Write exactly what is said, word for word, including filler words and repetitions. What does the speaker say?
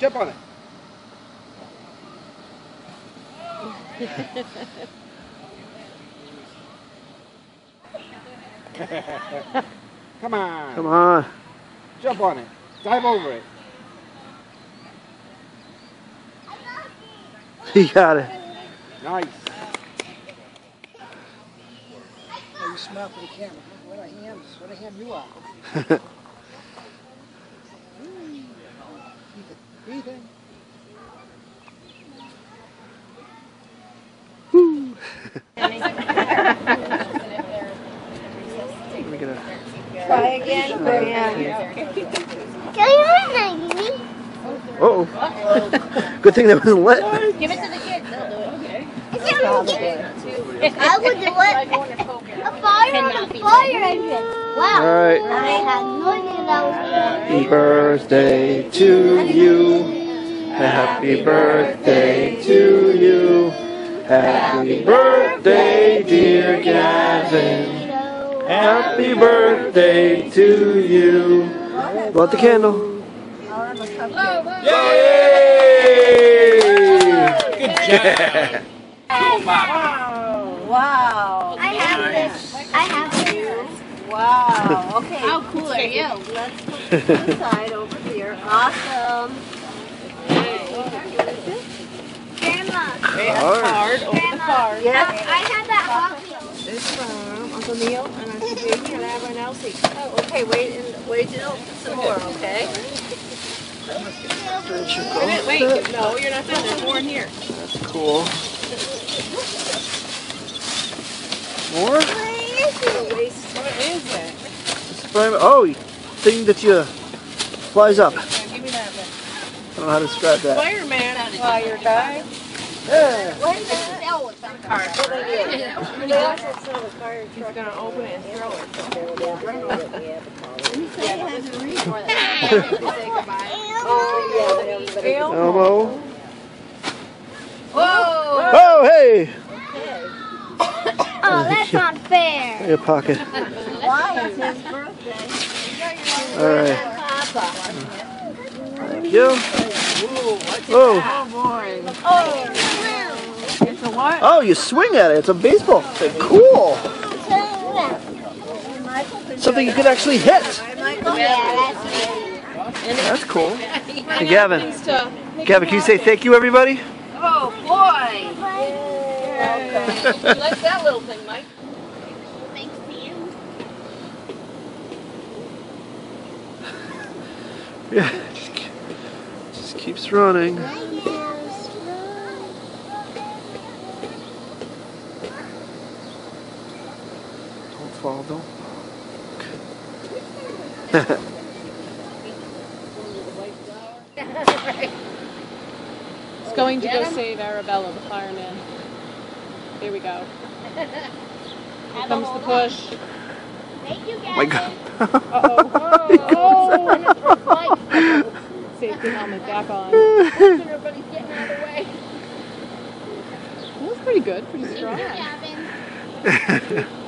Jump on it. Come on. Come on. Jump on it. Dive over it. You got it. Nice. Oh, you smile for the camera. What a hand, what a hand you are. Ethan. Woo. We're gonna Try again. Uh oh. Good thing that wasn't lit. Give it to the kids. They'll do it. Okay. I would do it. A fire on a fire engine. Wow. All right. I had no idea that was Happy birthday to you. Happy birthday to you. Happy birthday, dear Gavin. Happy birthday to you. Blow out the candle. Yay! Good job. Wow. Wow. I have this. I have this. Wow. Okay. How cool are you? Let's put this side over here. Awesome. Grandma. Card. Open the card. I had that Hot Wheels. This from Uncle Neil and Auntie Baby and everyone else. Oh, okay. Wait and wait till some more. Okay. Wait, wait. No, you're not done. There's more in here. That's cool. More? What is it? Oh, thing that you flies up. Yeah, give me that. I don't know how to describe that. Fireman fire guy. Yeah. What is that? That was some card. He's gonna open it and throw it. Elmo. Whoa! Oh, hey! Oh, that's not fair. In your pocket. Why? It's his birthday. All right. Papa. Thank you. Oh. Oh boy. Oh. It's a what? Oh, you swing at it. It's a baseball thing. Cool. Something you could actually hit. Yeah, that's That's cool. Hey, Gavin. Gavin, can you say thank you, everybody? Oh boy. You like that little thing, Mike? Thanks to you. Yeah. Just, just keeps running. Don't fall, don't fall. It's going to go save Arabella, the fireman. Here we go. Here comes the push. Thank you, Gavin. Oh my God. Uh-oh. Oh. Safety helmet back on. Everybody's getting out of the way. That was pretty good, pretty strong. Thank you, Gavin.